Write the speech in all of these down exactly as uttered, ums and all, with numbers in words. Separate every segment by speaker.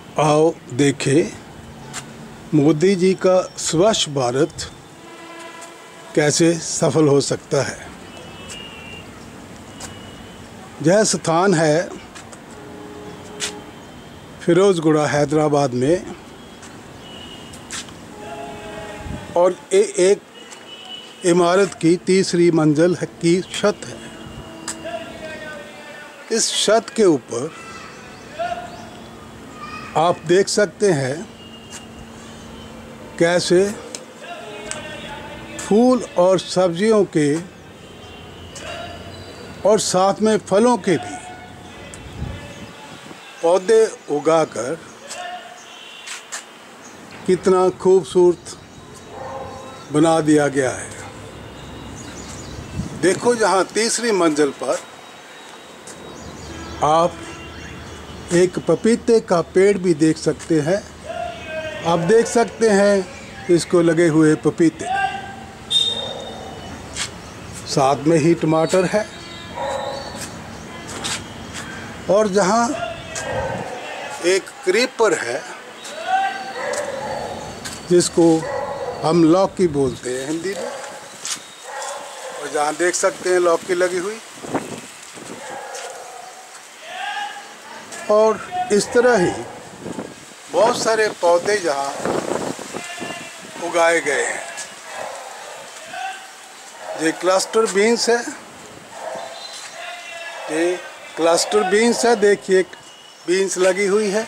Speaker 1: आओ देखें मोदी जी का स्वच्छ भारत कैसे सफल हो सकता है। यह स्थान है फिरोजगुड़ा हैदराबाद में और ये एक इमारत की तीसरी मंजिल की छत है। इस छत के ऊपर आप देख सकते हैं कैसे फूल और सब्जियों के और साथ में फलों के भी पौधे उगाकर कितना खूबसूरत बना दिया गया है। देखो यहाँ तीसरी मंजिल पर आप एक पपीते का पेड़ भी देख सकते हैं। आप देख सकते हैं इसको लगे हुए पपीते, साथ में ही टमाटर है। और जहाँ एक क्रीपर है जिसको हम लौकी बोलते हैं हिंदी में, और जहाँ देख सकते हैं लौकी लगी हुई। और इस तरह ही बहुत सारे पौधे यहाँ उगाए गए हैं। ये क्लस्टर बीन्स है, ये क्लस्टर बीन्स है। देखिए बीन्स लगी हुई है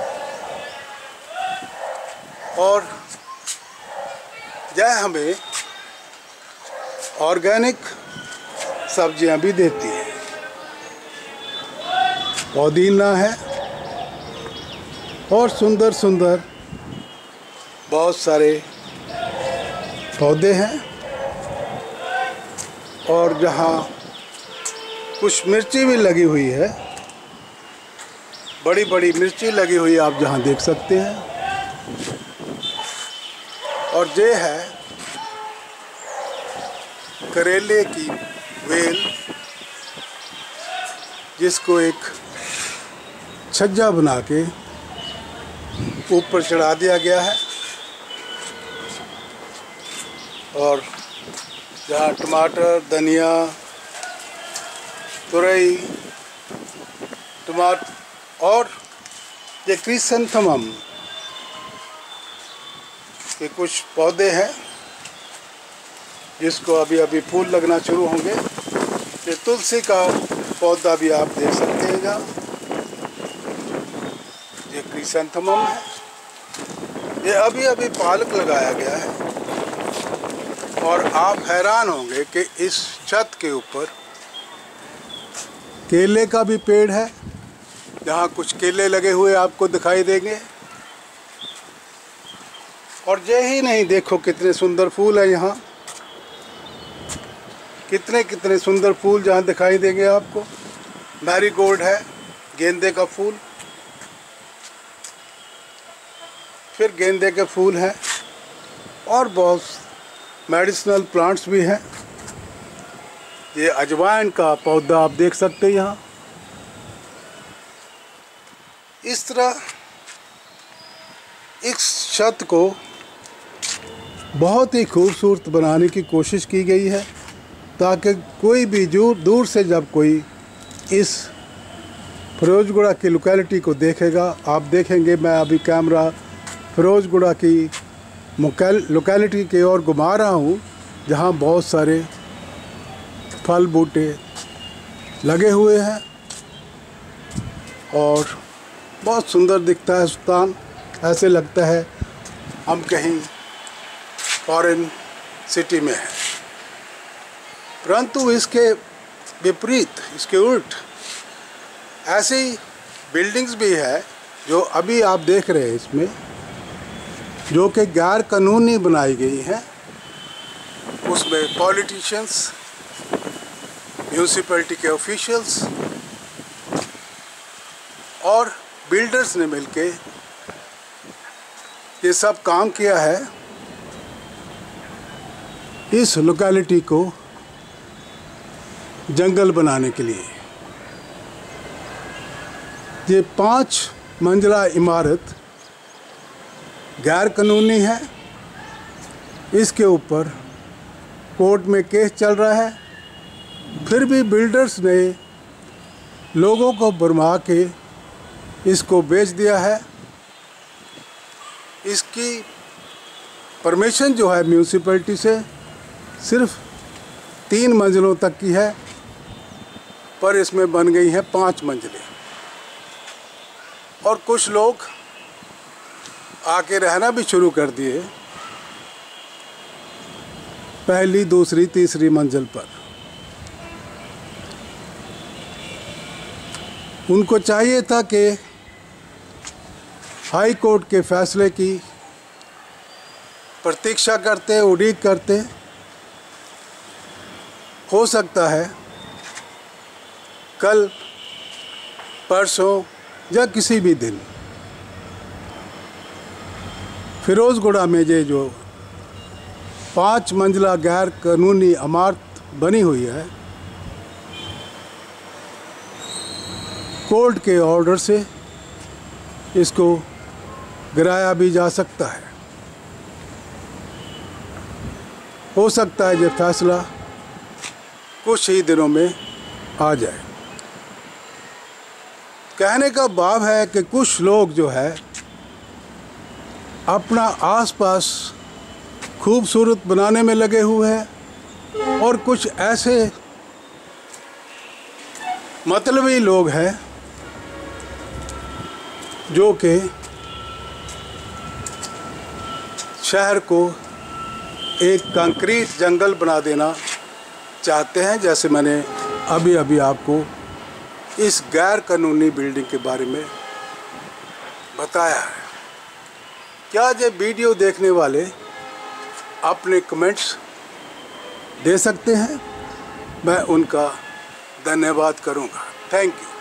Speaker 1: और यह हमें ऑर्गेनिक सब्जियां भी देती है। पुदीना है और सुंदर सुंदर बहुत सारे पौधे हैं। और जहाँ कुछ मिर्ची भी लगी हुई है, बड़ी बड़ी मिर्ची लगी हुई आप जहाँ देख सकते हैं। और ये है करेले की वेल, जिसको एक छज्जा बना के ऊपर चढ़ा दिया गया है। और जहाँ टमाटर, धनिया, तुरई, टमाटर और ये क्रिसैंथेमम के कुछ पौधे हैं जिसको अभी अभी फूल लगना शुरू होंगे। ये तुलसी का पौधा भी आप देख सकते हैं जहाँ, ये क्रिसैंथेमम है। ये अभी अभी पालक लगाया गया है। और आप हैरान होंगे कि इस छत के ऊपर केले का भी पेड़ है, जहाँ कुछ केले लगे हुए आपको दिखाई देंगे। और ये ही नहीं, देखो कितने सुंदर फूल है यहाँ, कितने कितने सुंदर फूल जहाँ दिखाई देंगे आपको। मैरीगोल्ड है, गेंदे का फूल, फिर गेंदे के फूल हैं और बहुत मेडिसिनल प्लांट्स भी हैं। ये अजवाइन का पौधा आप देख सकते हैं यहाँ। इस तरह इस छत को बहुत ही खूबसूरत बनाने की कोशिश की गई है, ताकि कोई भी दूर दूर से जब कोई इस फिरोजगुड़ा की लोकेलिटी को देखेगा, आप देखेंगे मैं अभी कैमरा फिरोजगुड़ा की लोकेलिटी की ओर घुमा रहा हूँ, जहाँ बहुत सारे फल बूटे लगे हुए हैं और बहुत सुंदर दिखता है स्थान। ऐसे लगता है हम कहीं फॉरेन सिटी में हैं। परंतु इसके विपरीत, इसके उल्ट ऐसी बिल्डिंग्स भी है जो अभी आप देख रहे हैं इसमें, जो कि गैर कानूनी बनाई गई हैं। उसमें पॉलिटिशियंस, म्यूनिसिपैलिटी के ऑफिशियल्स और बिल्डर्स ने मिलके ये सब काम किया है इस लोकेलिटी को जंगल बनाने के लिए। ये पांच मंजिला इमारत गैर कानूनी है। इसके ऊपर कोर्ट में केस चल रहा है, फिर भी बिल्डर्स ने लोगों को भरमा के इसको बेच दिया है। इसकी परमिशन जो है म्यूनिसिपैलिटी से सिर्फ तीन मंजिलों तक की है, पर इसमें बन गई हैं पाँच मंजिलें। और कुछ लोग आके रहना भी शुरू कर दिए पहली, दूसरी, तीसरी मंजिल पर। उनको चाहिए था कि हाई कोर्ट के फैसले की प्रतीक्षा करते, उड़ीक करते। हो सकता है कल, परसों या किसी भी दिन फिरोजगुड़ा में ये जो पाँच मंजिला गैर कानूनी इमारत बनी हुई है, कोर्ट के ऑर्डर से इसको गिराया भी जा सकता है। हो सकता है ये फैसला कुछ ही दिनों में आ जाए। कहने का भाव है कि कुछ लोग जो है अपना आसपास खूबसूरत बनाने में लगे हुए हैं, और कुछ ऐसे मतलबी लोग हैं जो कि शहर को एक कंक्रीट जंगल बना देना चाहते हैं, जैसे मैंने अभी अभी आपको इस गैर कानूनी बिल्डिंग के बारे में बताया है। क्या ये वीडियो देखने वाले अपने कमेंट्स दे सकते हैं? मैं उनका धन्यवाद करूंगा। Thank you.